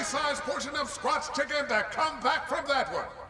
sized portion of Squatch chicken to come back from that one.